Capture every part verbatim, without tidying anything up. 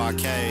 Y K.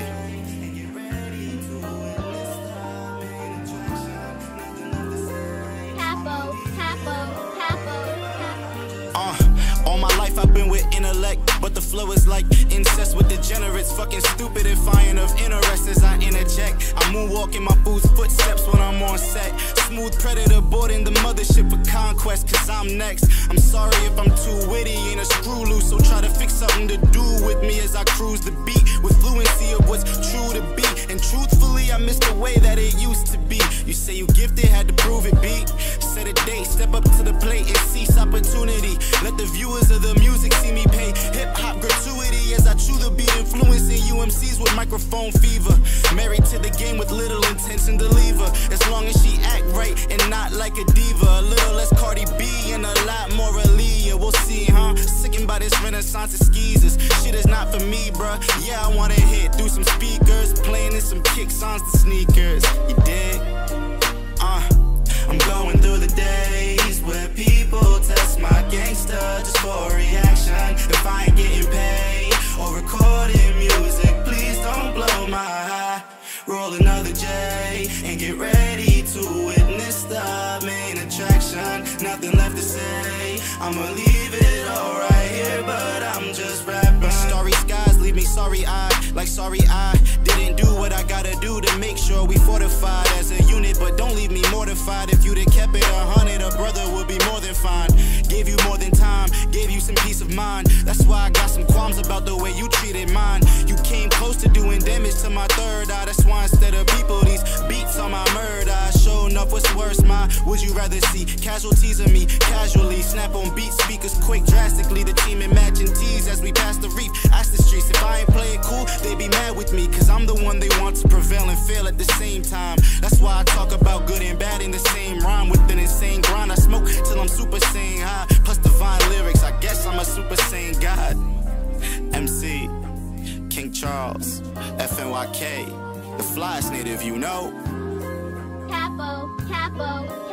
All my life I've been with intellect, but the flow is like incest with degenerates. Fucking stupidifying of interest as I interject. I moonwalk in my boots footsteps when I'm on set. Smooth predator boarding the mothership for conquest, cause I'm next. I'm sorry if I'm too witty, ain't a screw loose, so try to fix something to do with me as I cruise the beat with fluency of what's true to be. And truthfully, I miss the way that it used to be. You say you gifted, had to prove it, beat. Set a date, step up to the plate and seize opportunity. Let the viewers of the music see me pay hip-hop gratuity as I chew the beat, influencing U M Cs with microphone fever. Married to the game with little intention to leave her, as long as she act right and not like a diva. A little less Cardi B and a lot more Aaliyah. We'll see, huh? Sickened by this renaissance of skeezers. Shit is not for me, bruh. Yeah, I wanna hit through some speakers, playing in some kicks on the sneakers. You dig? Uh, I'm going through the days where people test my gangster just for a reaction. If I ain't getting paid or recording music, please don't blow my high. Roll another J and get ready to witness the main attraction. Nothing left to say, I'ma leave it all right here, but I'm just rapping. Starry skies leave me sorry-eyed, like sorry I didn't do what I gotta do to make sure we fortified as a unit. But don't leave me mortified. If you'd have kept it a hundred, a brother would be more than fine. Gave you more than time, gave you some peace of mind. That's why I got some qualms about the way you treated mine. You came close to doing damage to my third eye. That's why instead of people, these beats on my murder. I showing up what's worse, my would you rather see casualties of me casually? Snap on beat speakers quick, drastically. The team imagine tease as we pass the reef. Ask the streets if I ain't play it cool, they be mad with me, cause I'm the one they want to prevail and fail at the same time. That's why I talk about good and bad in the same rhyme with an insane grind. I smoke till I'm super saiyan high, plus divine lyrics. I guess I'm a super saiyan god. M C King Charles, F N Y K, the flyest native, you know. Capo, capo.